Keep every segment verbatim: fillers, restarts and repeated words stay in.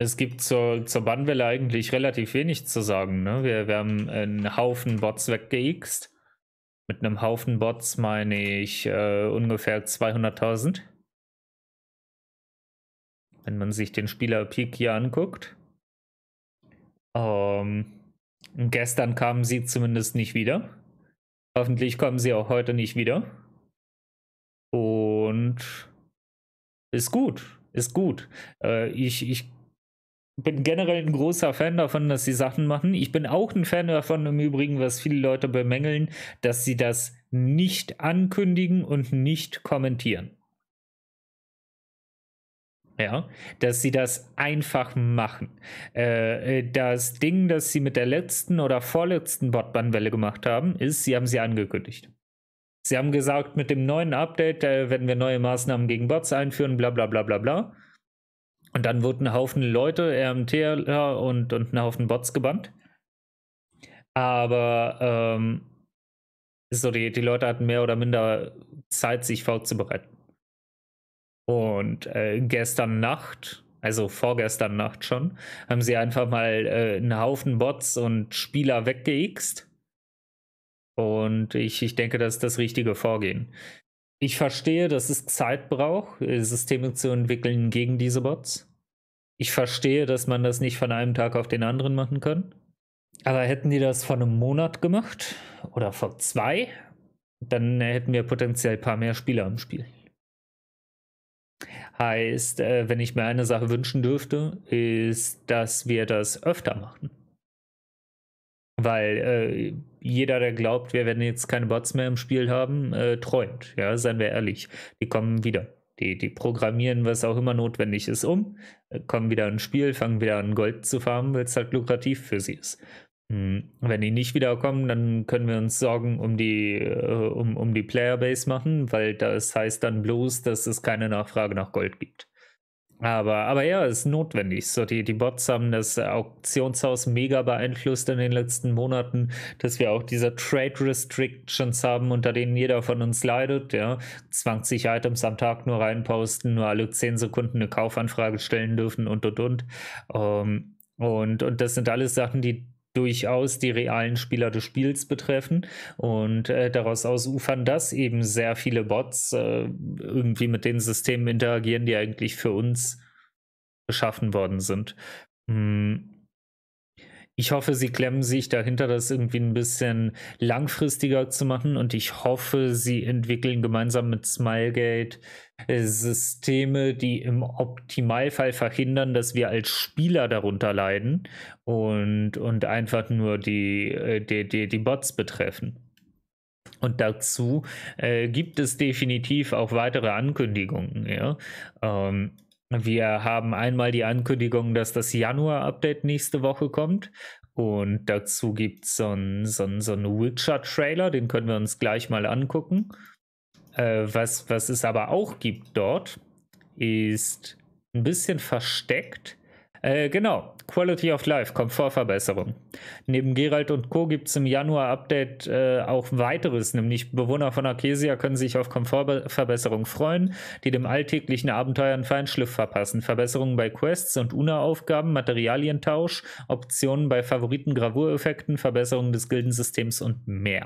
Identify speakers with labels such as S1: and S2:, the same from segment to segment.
S1: Es gibt zur, zur Bannwelle eigentlich relativ wenig zu sagen. Ne? Wir, wir haben einen Haufen Bots weggeixt. Mit einem Haufen Bots meine ich äh, ungefähr zweihunderttausend. Wenn man sich den Spieler-Peak hier anguckt. Ähm, gestern kamen sie zumindest nicht wieder. Hoffentlich kommen sie auch heute nicht wieder. Und ist gut, ist gut. Äh, ich, ich bin generell ein großer Fan davon, dass sie Sachen machen. Ich bin auch ein Fan davon im Übrigen, was viele Leute bemängeln, dass sie das nicht ankündigen und nicht kommentieren. Ja, dass sie das einfach machen. Äh, das Ding, das sie mit der letzten oder vorletzten Botban-Welle gemacht haben, ist, sie haben sie angekündigt. Sie haben gesagt, mit dem neuen Update äh, werden wir neue Maßnahmen gegen Bots einführen, bla bla bla bla bla. Und dann wurden ein Haufen Leute, R M T und, und ein Haufen Bots gebannt. Aber ähm, so die, die Leute hatten mehr oder minder Zeit, sich vorzubereiten. Und äh, gestern Nacht, also vorgestern Nacht schon, haben sie einfach mal äh, einen Haufen Bots und Spieler weggeixt. Und ich, ich denke, das ist das richtige Vorgehen. Ich verstehe, dass es Zeit braucht, Systeme zu entwickeln gegen diese Bots. Ich verstehe, dass man das nicht von einem Tag auf den anderen machen kann. Aber hätten die das vor einem Monat gemacht oder vor zwei, dann hätten wir potenziell ein paar mehr Spieler im Spiel. Heißt, äh, wenn ich mir eine Sache wünschen dürfte, ist, dass wir das öfter machen. Weil äh, jeder, der glaubt, wir werden jetzt keine Bots mehr im Spiel haben, äh, träumt. Ja, seien wir ehrlich. Die kommen wieder. Die, die programmieren, was auch immer notwendig ist, um, äh, kommen wieder ins Spiel, fangen wieder an Gold zu farmen, weil es halt lukrativ für sie ist. Hm. Wenn die nicht wiederkommen, dann können wir uns Sorgen um die, äh, um, um die Playerbase machen, weil das heißt dann bloß, dass es keine Nachfrage nach Gold gibt. Aber, aber ja, es ist notwendig. So, die, die Bots haben das Auktionshaus mega beeinflusst in den letzten Monaten, dass wir auch diese Trade Restrictions haben, unter denen jeder von uns leidet. Ja, zwanzig Items am Tag nur reinposten, nur alle zehn Sekunden eine Kaufanfrage stellen dürfen und und und. Um, und, und das sind alles Sachen, die durchaus die realen Spieler des Spiels betreffen und äh, daraus ausufern, dass eben sehr viele Bots äh, irgendwie mit den Systemen interagieren, die eigentlich für uns geschaffen worden sind. Hm. Ich hoffe, sie klemmen sich dahinter, das irgendwie ein bisschen langfristiger zu machen und ich hoffe, sie entwickeln gemeinsam mit Smilegate äh, Systeme, die im Optimalfall verhindern, dass wir als Spieler darunter leiden und, und einfach nur die, äh, die, die, die Bots betreffen. Und dazu äh, gibt es definitiv auch weitere Ankündigungen. Ja? Ähm, wir haben einmal die Ankündigung, dass das Januar-Update nächste Woche kommt. Und dazu gibt es so einen so so ein Witcher-Trailer, den können wir uns gleich mal angucken. Äh, was, was es aber auch gibt dort, ist ein bisschen versteckt. Äh, genau, Quality of Life, Komfortverbesserung. Neben Geralt und Co. gibt es im Januar-Update äh, auch weiteres, nämlich Bewohner von Arkesia können sich auf Komfortverbesserung freuen, die dem alltäglichen Abenteuer einen Feinschliff verpassen. Verbesserungen bei Quests und U N A-Aufgaben, Materialientausch, Optionen bei Favoriten-Gravureffekten, Verbesserungen des Gildensystems und mehr.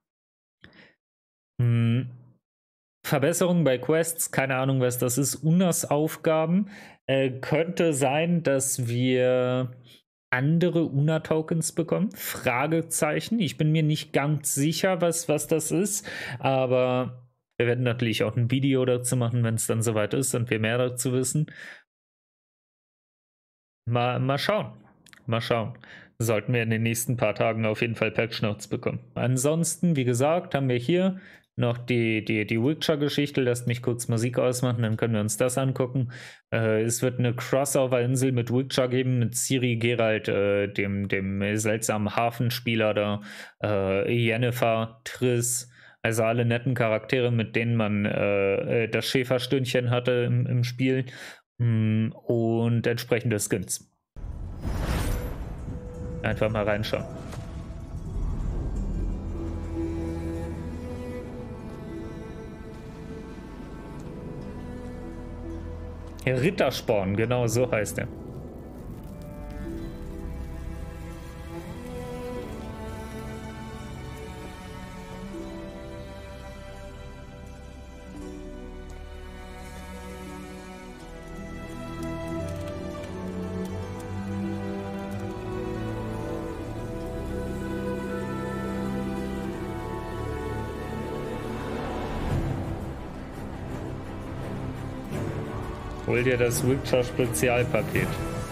S1: Hm. Verbesserungen bei Quests, keine Ahnung, was das ist. U N A-Aufgaben äh, könnte sein, dass wir andere U N A-Tokens bekommen. Fragezeichen. Ich bin mir nicht ganz sicher, was, was das ist, aber wir werden natürlich auch ein Video dazu machen, wenn es dann soweit ist und wir mehr dazu wissen. Mal, mal schauen. Mal schauen. Sollten wir in den nächsten paar Tagen auf jeden Fall Patch Notes bekommen. Ansonsten, wie gesagt, haben wir hier noch die, die, die Witcher-Geschichte. Lasst mich kurz Musik ausmachen, dann können wir uns das angucken. Äh, es wird eine Crossover-Insel mit Witcher geben, mit Ciri, Geralt, äh, dem, dem seltsamen Hafenspieler da, äh, Yennefer, Triss, also alle netten Charaktere, mit denen man äh, das Schäferstündchen hatte im, im Spiel mm, und entsprechende Skins. Einfach mal reinschauen. Rittersporn, genau so heißt er. Hol dir das Witcher Spezialpaket.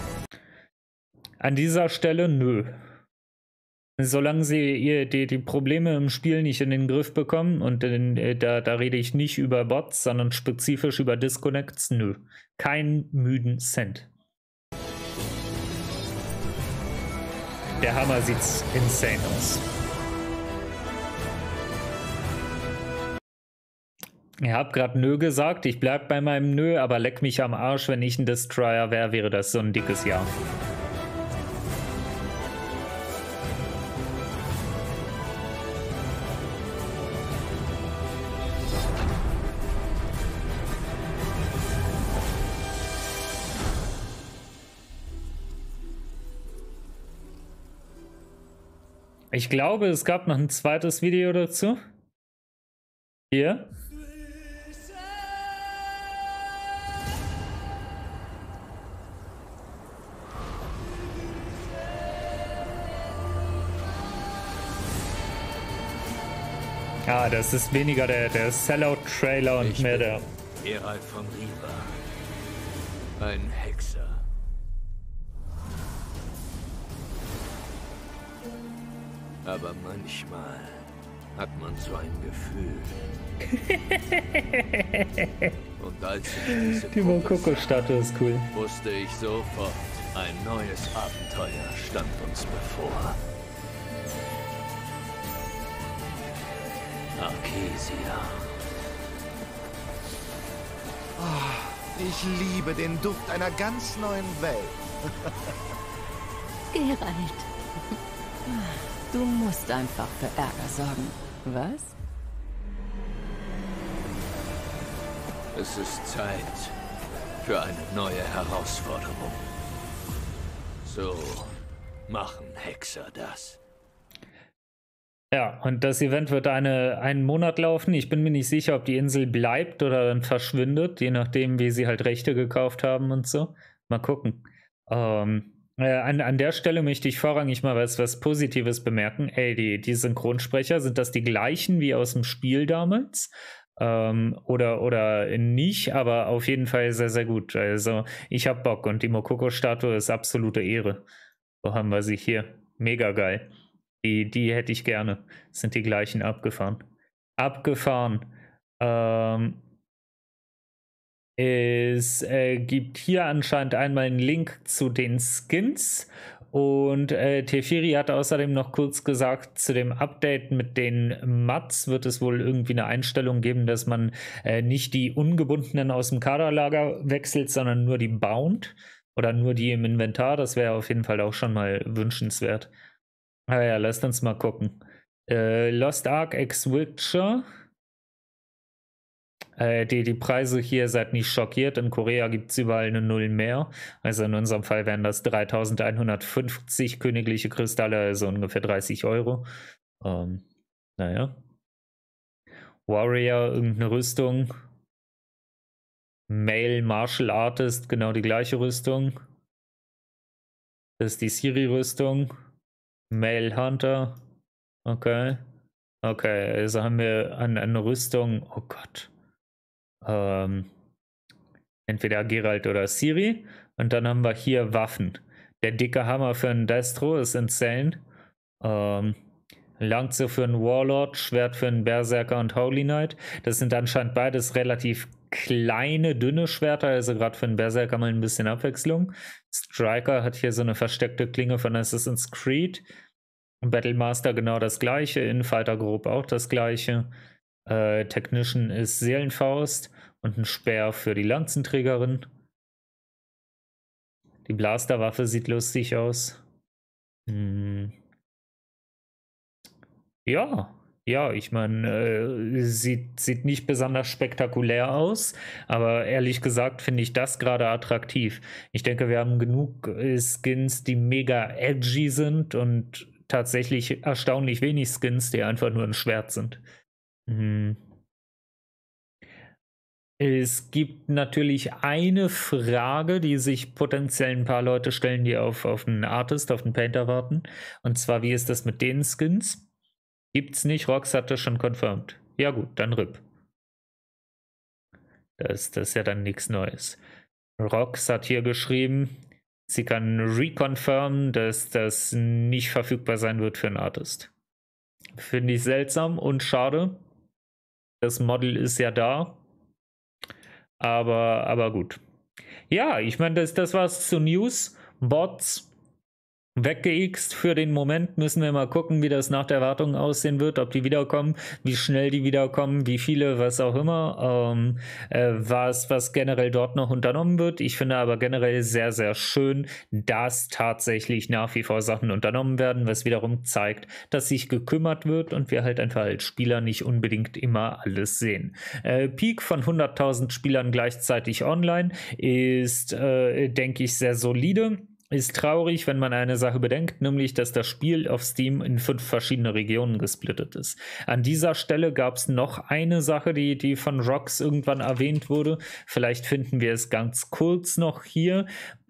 S1: An dieser Stelle nö. Solange sie ihr, die, die Probleme im Spiel nicht in den Griff bekommen, und in, äh, da, da rede ich nicht über Bots, sondern spezifisch über Disconnects, nö. Kein müden Cent. Der Hammer sieht insane aus. Ich hab grad nö gesagt, ich bleib bei meinem nö, aber leck mich am Arsch, wenn ich ein Destroyer wäre, wäre das so ein dickes Ja. Ich glaube, es gab noch ein zweites Video dazu. Hier. Ah, das ist weniger der, der Sellout-Trailer und
S2: ich
S1: mehr der...
S2: Geralt von Riva. Ein Hexer. Aber manchmal hat man so ein Gefühl. Und als ich diese
S1: Die Mokoko-Statue ist cool.
S2: wusste ich sofort, ein neues Abenteuer stand uns bevor. Arkesia.
S3: Oh, ich liebe den Duft einer ganz neuen Welt.
S4: Geralt. Du musst einfach für Ärger sorgen. Was?
S2: Es ist Zeit für eine neue Herausforderung. So machen Hexer das.
S1: Ja, und das Event wird eine, einen Monat laufen. Ich bin mir nicht sicher, ob die Insel bleibt oder dann verschwindet, je nachdem, wie sie halt Rechte gekauft haben und so. Mal gucken. Ähm, äh, an, an der Stelle möchte ich vorrangig mal was, was Positives bemerken. Ey, die, die Synchronsprecher, sind das die gleichen wie aus dem Spiel damals? Ähm, oder, oder nicht, aber auf jeden Fall sehr, sehr gut. Also ich hab Bock und die Mokoko-Statue ist absolute Ehre. Wo haben wir sie hier? Mega geil. Die, die hätte ich gerne. Das sind die gleichen. Abgefahren. Abgefahren. Ähm, es äh, gibt hier anscheinend einmal einen Link zu den Skins. Und äh, Teferi hat außerdem noch kurz gesagt, zu dem Update mit den Mats wird es wohl irgendwie eine Einstellung geben, dass man äh, nicht die ungebundenen aus dem Kaderlager wechselt, sondern nur die Bound oder nur die im Inventar. Das wäre auf jeden Fall auch schon mal wünschenswert. Ah ja, lasst uns mal gucken. Äh, Lost Ark X Witcher. Äh, die, die Preise hier, seid nicht schockiert. In Korea gibt es überall eine Null mehr. Also in unserem Fall wären das dreitausendeinhundertfünfzig königliche Kristalle, also ungefähr dreißig Euro. Ähm, naja. Warrior, irgendeine Rüstung. Male Martial Artist, genau die gleiche Rüstung. Das ist die Siri-Rüstung. Male Hunter. Okay. Okay, also haben wir eine, eine Rüstung. Oh Gott. Ähm, entweder Geralt oder Ciri. Und dann haben wir hier Waffen. Der dicke Hammer für einen Destro ist insane. Ähm, Lanze für einen Warlord, Schwert für einen Berserker und Holy Knight. Das sind anscheinend beides relativ kleine, dünne Schwerter, also gerade für einen Berserker mal ein bisschen Abwechslung. Striker hat hier so eine versteckte Klinge von Assassin's Creed. Battlemaster genau das gleiche, Infighter grob auch das gleiche. Äh, Technician ist Seelenfaust und ein Speer für die Lanzenträgerin. Die Blasterwaffe sieht lustig aus. Hm. Ja, ja, ich meine, äh, sieht, sieht nicht besonders spektakulär aus, aber ehrlich gesagt finde ich das gerade attraktiv. Ich denke, wir haben genug äh, Skins, die mega edgy sind und tatsächlich erstaunlich wenig Skins, die einfach nur ein Schwert sind. Hm. Es gibt natürlich eine Frage, die sich potenziell ein paar Leute stellen, die auf, auf einen Artist, auf einen Painter warten. Und zwar, wie ist das mit den Skins? Gibt's nicht, Rox hat das schon confirmed. Ja gut, dann R I P. Das, das ist ja dann nichts Neues. Rox hat hier geschrieben, sie kann reconfirmen, dass das nicht verfügbar sein wird für einen Artist. Finde ich seltsam und schade. Das Model ist ja da. Aber, aber gut. Ja, ich meine, das, das war's zu News. Bots weggeixt für den Moment. Müssen wir mal gucken, wie das nach der Wartung aussehen wird, ob die wiederkommen, wie schnell die wiederkommen, wie viele, was auch immer, ähm, äh, was, was generell dort noch unternommen wird. Ich finde aber generell sehr, sehr schön, dass tatsächlich nach wie vor Sachen unternommen werden, was wiederum zeigt, dass sich gekümmert wird und wir halt einfach als Spieler nicht unbedingt immer alles sehen. Äh, Peak von hunderttausend Spielern gleichzeitig online ist, äh, denke ich, sehr solide. Ist traurig, wenn man eine Sache bedenkt, nämlich, dass das Spiel auf Steam in fünf verschiedene Regionen gesplittet ist. An dieser Stelle gab es noch eine Sache, die, die von Rox irgendwann erwähnt wurde. Vielleicht finden wir es ganz kurz noch hier.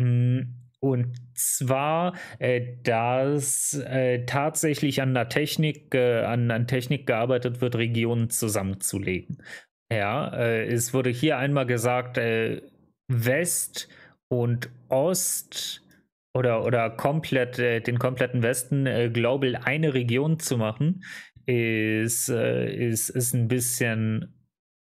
S1: Und zwar, äh, dass äh, tatsächlich an der Technik, äh, an, an Technik gearbeitet wird, Regionen zusammenzulegen. Ja, äh, es wurde hier einmal gesagt, äh, West und Ost oder, oder komplett äh, den kompletten Westen äh, global eine Region zu machen, ist, äh, ist, ist ein bisschen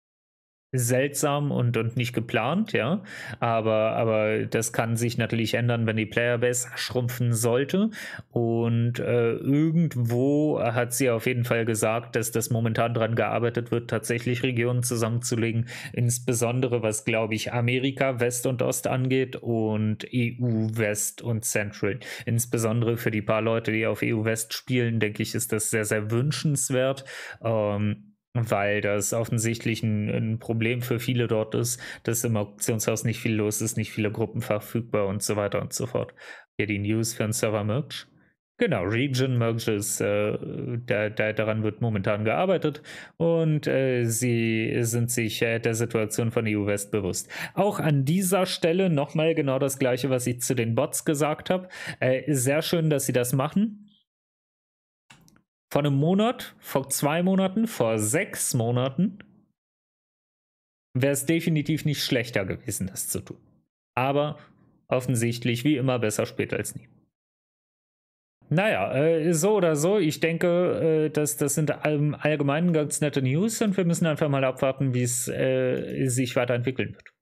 S1: seltsam und, und nicht geplant, ja, aber, aber das kann sich natürlich ändern, wenn die Playerbase schrumpfen sollte und äh, irgendwo hat sie auf jeden Fall gesagt, dass das momentan dran gearbeitet wird, tatsächlich Regionen zusammenzulegen, insbesondere was, glaube ich, Amerika West und Ost angeht und E U West und Central. Insbesondere für die paar Leute, die auf E U West spielen, denke ich, ist das sehr, sehr wünschenswert, ähm, weil das offensichtlich ein, ein Problem für viele dort ist, dass im Auktionshaus nicht viel los ist, nicht viele Gruppen verfügbar und so weiter und so fort. Hier die News für den Server Merge. Genau, Region Merges, äh, da, da, daran wird momentan gearbeitet und äh, sie sind sich äh, der Situation von E U West bewusst. Auch an dieser Stelle nochmal genau das Gleiche, was ich zu den Bots gesagt habe. Äh, sehr schön, dass sie das machen. Vor einem Monat, vor zwei Monaten, vor sechs Monaten wäre es definitiv nicht schlechter gewesen, das zu tun. Aber offensichtlich, wie immer, besser spät als nie. Naja, äh, so oder so, ich denke, äh, dass das sind im Allgemeinen ganz nette News und wir müssen einfach mal abwarten, wie es äh, sich weiterentwickeln wird.